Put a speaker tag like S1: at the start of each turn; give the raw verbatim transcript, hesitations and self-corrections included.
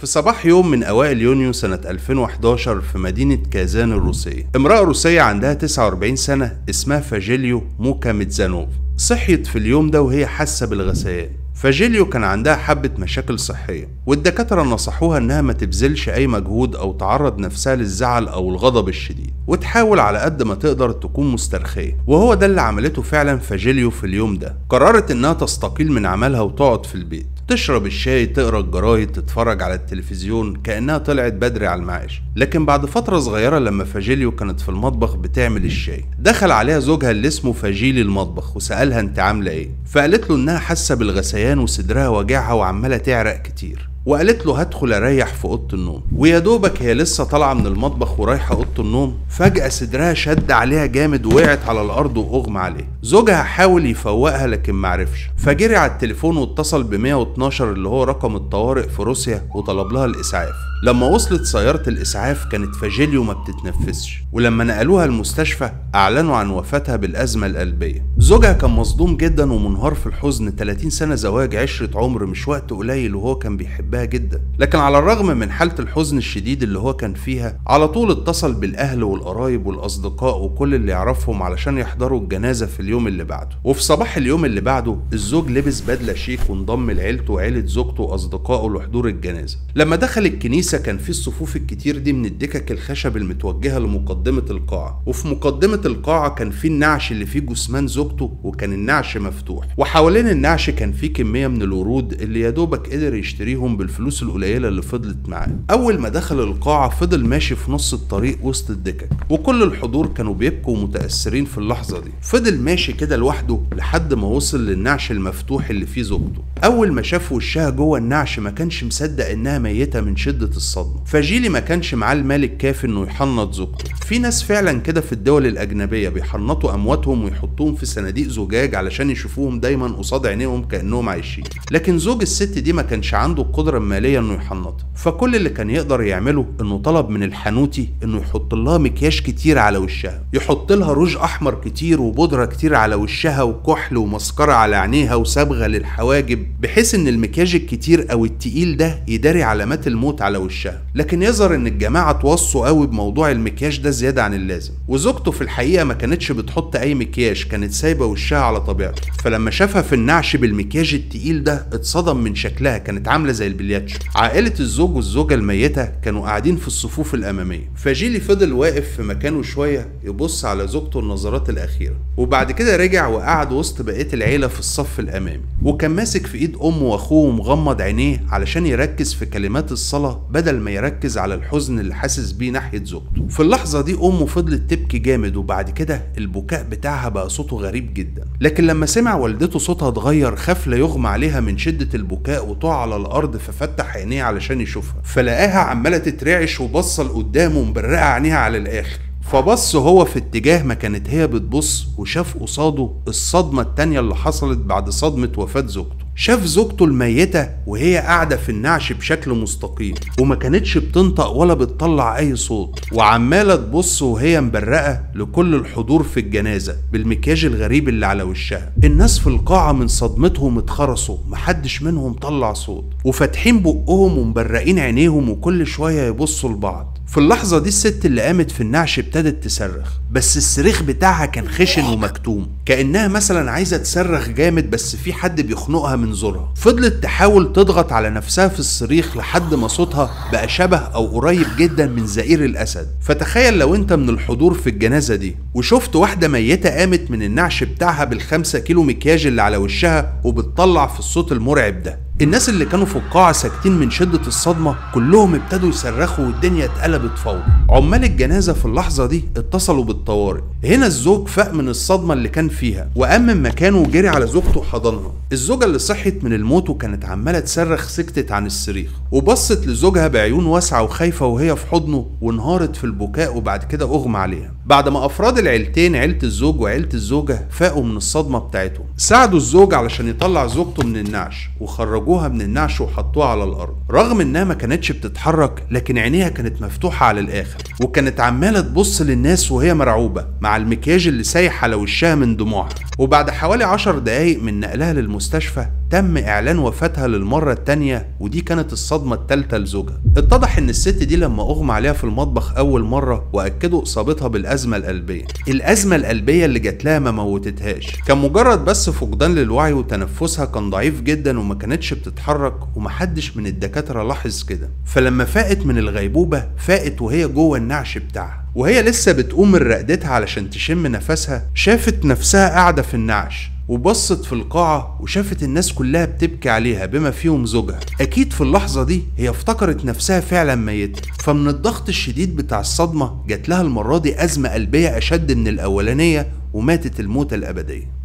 S1: في صباح يوم من أوائل يونيو سنة ألفين وحداشر في مدينة كازان الروسية، امرأة روسية عندها تسعة وأربعين سنة اسمها فاجيليو موكاميتزانوف صحيت في اليوم ده وهي حاسة بالغثيان. فاجيليو كان عندها حبة مشاكل صحية، والدكاترة نصحوها انها ما تبذلش اي مجهود او تعرض نفسها للزعل او الغضب الشديد، وتحاول على قد ما تقدر تكون مسترخية، وهو ده اللي عملته فعلا فاجيليو في اليوم ده. قررت انها تستقيل من عملها وتقعد في البيت، تشرب الشاي، تقرا الجرايد، تتفرج على التلفزيون كأنها طلعت بدري على المعاش. لكن بعد فترة صغيرة لما فاجيليو كانت في المطبخ بتعمل الشاي، دخل عليها زوجها اللي اسمه فاجيلي المطبخ وسألها انت عاملة ايه؟ فقالت له انها حاسة بالغثيان وصدرها وجعها وعمالة تعرق كتير، وقالت له هدخل اريح في اوضه النوم. ويا دوبك هي لسه طالعه من المطبخ ورايحه اوضه النوم، فجاه صدرها شد عليها جامد ووقعت على الارض واغمى عليها. زوجها حاول يفوقها لكن معرفش، فجري على التليفون واتصل ب مية واتناشر اللي هو رقم الطوارئ في روسيا وطلب لها الاسعاف. لما وصلت سياره الاسعاف كانت فاجيليو ما بتتنفسش، ولما نقلوها المستشفى اعلنوا عن وفاتها بالازمه القلبيه. زوجها كان مصدوم جدا ومنهار في الحزن، تلاتين سنه زواج، عشره عمر، مش وقت قليل، وهو كان بيحبها جدا. لكن على الرغم من حالة الحزن الشديد اللي هو كان فيها، على طول اتصل بالأهل والقرايب والأصدقاء وكل اللي يعرفهم علشان يحضروا الجنازة في اليوم اللي بعده. وفي صباح اليوم اللي بعده الزوج لبس بدلة شيك وانضم لعيلته وعيلة زوجته وأصدقائه لحضور الجنازة. لما دخل الكنيسة كان في الصفوف الكتير دي من الدكك الخشب المتوجهة لمقدمة القاعة، وفي مقدمة القاعة كان في النعش اللي فيه جثمان زوجته، وكان النعش مفتوح، وحوالين النعش كان في كمية من الورود اللي يا دوبك قدر يشتريهم بالفلوس القليلة اللي فضلت معاه. أول ما دخل القاعة فضل ماشي في نص الطريق وسط الدكك، وكل الحضور كانوا بيبكوا متأثرين في اللحظة دي. فضل ماشي كده لوحده لحد ما وصل للنعش المفتوح اللي فيه زوجته. أول ما شاف وشها جوه النعش ما كانش مصدق إنها ميتة من شدة الصدمة. فاجيلي ما كانش معاه المال الكافي إنه يحنط زوجته. في ناس فعلا كده في الدول الأجنبية بيحنطوا أمواتهم ويحطوهم في صناديق زجاج علشان يشوفوهم دايما قصاد عينيهم كأنهم عايشين، لكن زوج الست دي ما كانش عنده القدرة المالية انه يحنطها. فكل اللي كان يقدر يعمله انه طلب من الحانوتي انه يحط لها مكياج كتير على وشها، يحط لها روج احمر كتير وبودرة كتير على وشها وكحل ومسكرة على عينيها وصبغة للحواجب، بحيث ان المكياج الكتير او التقيل ده يداري علامات الموت على وشها. لكن يظهر ان الجماعة توصوا قوي بموضوع المكياج ده زيادة عن اللازم، وزوجته في الحقيقة ما كانتش بتحط اي مكياج، كانت سايبة وشها على طبيعته. فلما شافها في النعش بالمكياج التقيل ده اتصدم من شكلها، كانت عاملة زي البلياتشو. عائلة الزوج والزوجة الميتة كانوا قاعدين في الصفوف الأمامية. فاجيلي فضل واقف في مكانه شوية يبص على زوجته النظرات الأخيرة، وبعد كده رجع وقعد وسط بقية العيلة في الصف الأمامي، وكان ماسك في إيد أمه وأخوه ومغمض عينيه علشان يركز في كلمات الصلاة بدل ما يركز على الحزن اللي حاسس بيه ناحية زوجته. في اللحظة دي أمه فضلت تبكي جامد، وبعد كده البكاء بتاعها بقى صوته غريب جدا. لكن لما سمع والدته صوتها اتغير خاف لا يغمى عليها من شدة البكاء وتقع على الأرض، ففتح عينيه علشان يشوفها، فلقاها عمالة تترعش وبصة لقدامه ومبرقة عينيها على الآخر. فبص هو في اتجاه ما كانت هي بتبص، وشاف قصاده الصدمة التانية اللي حصلت بعد صدمة وفاة زوجته. شاف زوجته الميتة وهي قاعدة في النعش بشكل مستقيم، وما كانتش بتنطق ولا بتطلع أي صوت، وعمالة تبص وهي مبرقة لكل الحضور في الجنازة بالمكياج الغريب اللي على وشها. الناس في القاعة من صدمتهم اتخرسوا، محدش منهم طلع صوت، وفاتحين بقهم ومبرقين عينيهم وكل شوية يبصوا لبعض. في اللحظة دي الست اللي قامت في النعش ابتدت تصرخ، بس الصريخ بتاعها كان خشن ومكتوم، كأنها مثلا عايزة تصرخ جامد بس في حد بيخنقها من زورها. فضلت تحاول تضغط على نفسها في الصريخ لحد ما صوتها بقى شبه أو قريب جدا من زئير الأسد. فتخيل لو انت من الحضور في الجنازة دي وشفت واحدة ميتة قامت من النعش بتاعها بالخمسة كيلو مكياج اللي على وشها وبتطلع في الصوت المرعب ده. الناس اللي كانوا في القاعة ساكتين من شدة الصدمة كلهم ابتدوا يصرخوا والدنيا اتقلبت فوضى. عمال الجنازة في اللحظة دي اتصلوا بالطوارئ. هنا الزوج فاق من الصدمة اللي كان فيها وقام من مكانه وجري على زوجته وحضنها. الزوجة اللي صحت من الموت وكانت عمالة تصرخ سكتت عن الصريخ، وبصت لزوجها بعيون واسعة وخايفة وهي في حضنه، وانهارت في البكاء وبعد كده اغمى عليها. بعد ما افراد العيلتين عيلة الزوج وعيلة الزوجة فاقوا من الصدمة بتاعتهم، ساعدوا الزوج علشان يطلع زوجته من النعش وخرجوها من النعش وحطوها على الارض. رغم انها ما كانتش بتتحرك لكن عينيها كانت مفتوحة على الاخر، وكانت عمالة تبص للناس وهي مرعوبة مع المكياج اللي سايح على وشها من دموعها. وبعد حوالي عشر دقايق من نقلها للمستشفى تم إعلان وفاتها للمرة التانية، ودي كانت الصدمة التالتة لزوجها. اتضح إن الست دي لما أغمى عليها في المطبخ أول مرة وأكدوا إصابتها بالأزمة القلبية. الأزمة القلبية اللي جات لها ما موتتهاش، كان مجرد بس فقدان للوعي، وتنفسها كان ضعيف جدا وما كانتش بتتحرك، ومحدش من الدكاترة لاحظ كده. فلما فاقت من الغيبوبة فاقت وهي جوه النعش بتاعها، وهي لسه بتقوم من رقدتها علشان تشم نفسها شافت نفسها قاعدة في النعش، وبصت في القاعة وشافت الناس كلها بتبكي عليها بما فيهم زوجها. أكيد في اللحظة دي هي افتكرت نفسها فعلا ميتة، فمن الضغط الشديد بتاع الصدمة جات لها المرة دي أزمة قلبية أشد من الأولانية، وماتت الموتة الأبدية.